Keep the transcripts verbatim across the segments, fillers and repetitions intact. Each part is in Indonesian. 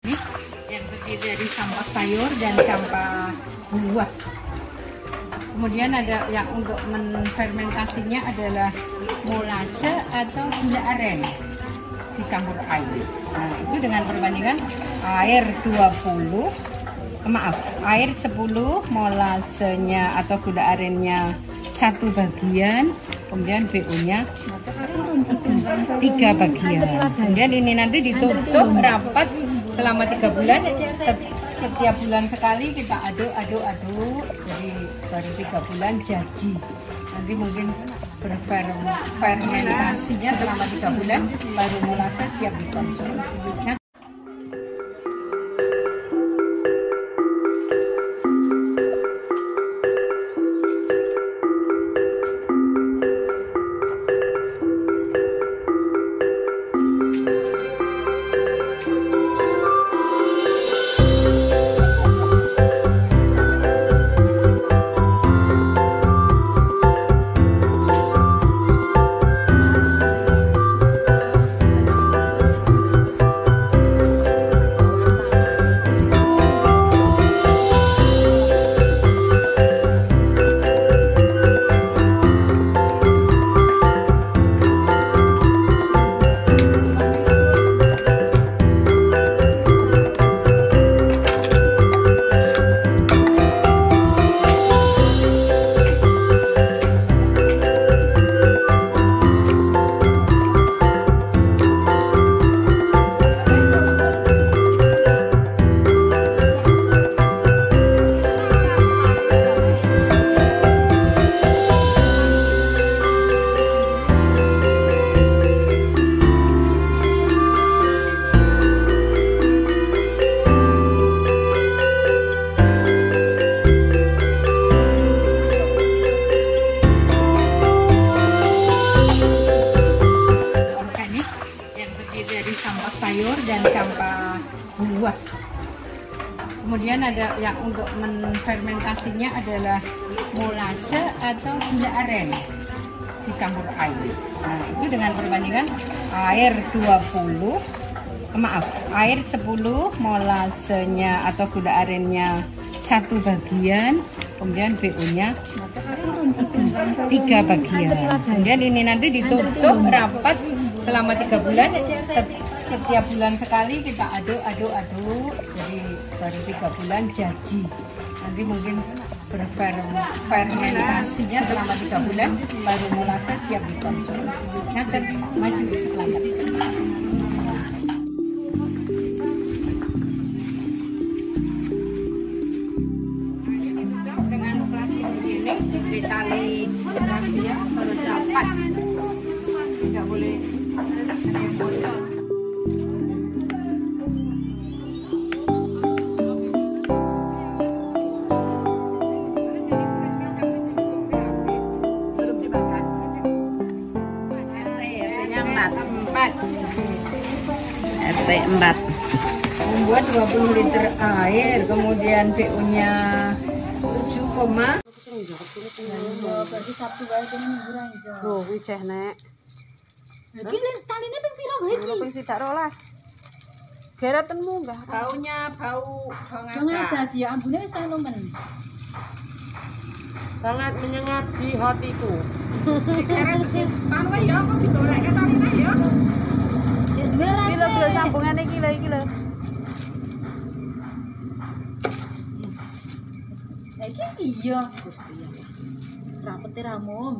Yang terdiri dari sampah sayur dan sampah buah. Kemudian ada yang untuk menfermentasinya adalah molase atau gula aren dicampur air. Nah, itu dengan perbandingan air dua puluh, maaf, air sepuluh, molasenya atau gula arennya satu bagian, kemudian B U-nya tiga bagian. Kemudian ini nanti ditutup rapat selama tiga bulan. Setiap bulan sekali kita aduk-aduk-aduk, jadi baru tiga bulan jadi. Nanti mungkin berfermentasinya selama tiga bulan, baru molase siap dikonsumsi. Nah, sampah sayur dan sampah buah. Kemudian ada yang untuk menfermentasinya adalah molase atau gula aren dicampur air. Nah, itu dengan perbandingan air dua puluh, maaf, air sepuluh, molasenya atau gula arennya satu bagian, kemudian B U-nya tiga bagian. Kemudian ini nanti ditutup rapat selama tiga bulan. Setiap bulan sekali kita aduk-aduk-aduk, jadi baru tiga bulan jadi. Nanti mungkin berfermentasinya selama tiga bulan, baru molase siap dikonsumsi. Ngaten, maju, selamat. Dengan plastik ini ditali rahasia baru dapat, tidak boleh bocor. R T empat Membuat dua puluh liter air, kemudian B U-nya tujuh, berarti Sabtu bae kene murah iso. oh kuwi ceh nek Iki taline ping pira wae iki? ping swidak rolas geretenmu enggak baunya bau Wong adas ya ambune wis anu men. sangat menyengat di hatiku. Pamwe ya kok digoreke taline ya. Kilo kilo sambungane kilo iki lho. Lah iki iya Gusti. Rapete ramung.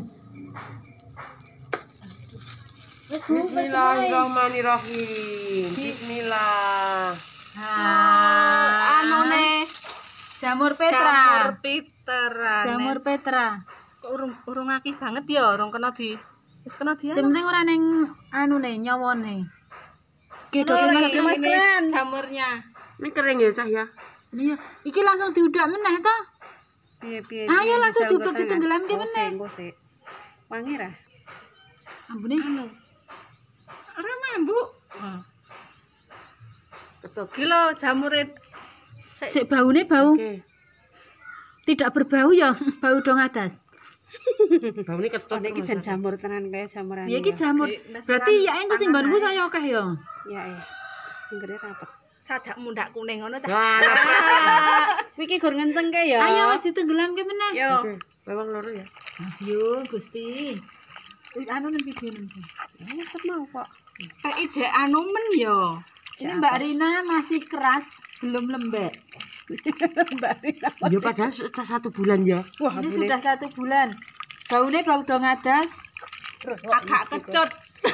Wis Bismillahirrahmanirrahim. Bismillah. Ah, anune jamur Petra. Jamur Petra. Jamur Petra. Kok urung urung akeh banget ya, urung kena di wis kena di. Sing penting ora ning anune nyawane. Gedhe mas keren. Jamurnya. Ini kering ya cah ya. Iya, iki langsung diudak meneh to. Piye-piye. Ayo langsung diudak ditenggelamke meneh. Engko sik. Wangi ra? Ambune Anu. Ora mambu. Heeh. Ketok. Iki lho jamure. sik baune bau. Oke. Tidak berbau ya, bau dong adas. Bau ini ketok. Ini jan jamur tenan kaya jamuran. Ya iki jamur. Berarti ya engko sing nggonku saya akeh ya. Ya eh. Enggere rapet. sajak mundak kuning ngono ta. Kuwi iki gur ngencengke ya. Ayo wis ditenggelamke meneh. Yo. Memang loro ya. Yo Gusti. Wis anu nang video nang. Tetep mau kok. Kayak ijek anu men yo. Ini Mbak Rina masih keras, belum lembek. Mbak Rina. Ya padahal sudah satu bulan ya. Wah, Ini sudah satu bulan. Baunya bau dong adas. Agak kecut.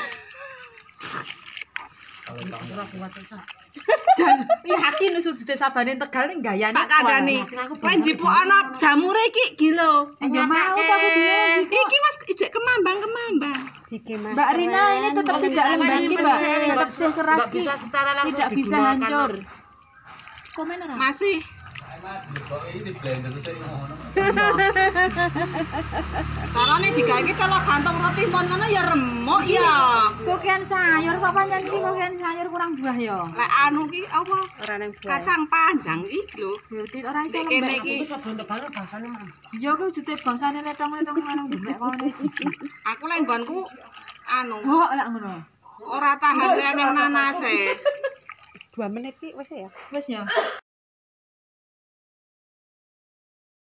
Jan, yakin usut sithik sabane Tegal ning gayane. Tak kandhani. Kowe njipuk ana jamure iki gila. Ya mau ta kudune Iki wis ijek kemambang-kemambang. Iki Mas. Mbak Rina ini tetap tidak lembek ki, Mbak. Tetap sih keras ki. Tidak bisa hancur. Komen ora? Masih. Carane digawe iki kalau gantung roti pon ngono ya remuk ya. Kokian sayur kok pancen iki kokian sayur kurang buah ya. Lek anu ki apa? Ora nang buah. Kacang panjang iki lho. Berarti ora iso Nek kene lembek. iki Iya ku jute bangsane letong-letong karo mbek kono iki. aku lek nggonku anu Oh, lek ngono. ora tahan lek ning nanase. Dua menit iki wis ya. Wis ya.